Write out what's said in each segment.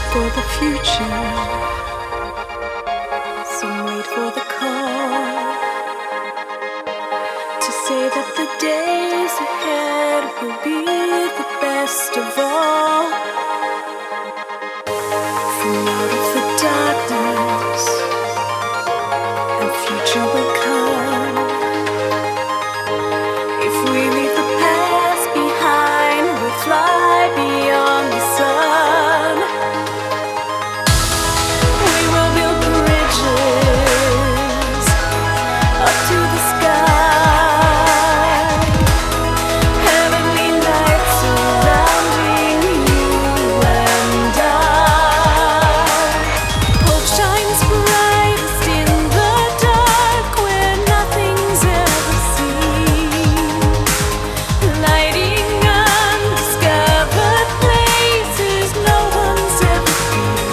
for the future. Some wait for the call to say that the days ahead will be the best of all. From out of the darkness, a future will come. If we leave the past behind, we'll fly beyond the sun. We will build bridges up to the sky. Heavenly light surrounding you and I. Hope shines brightest in the dark where nothing's ever seen. Lighting undiscovered places no one's ever been.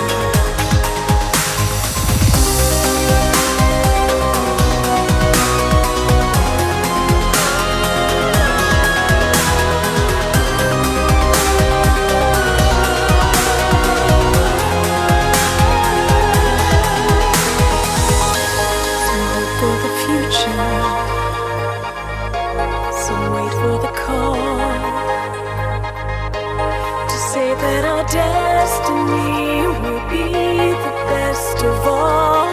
Some hope for the future, some wait for the call to say that our destiny will be the best of all.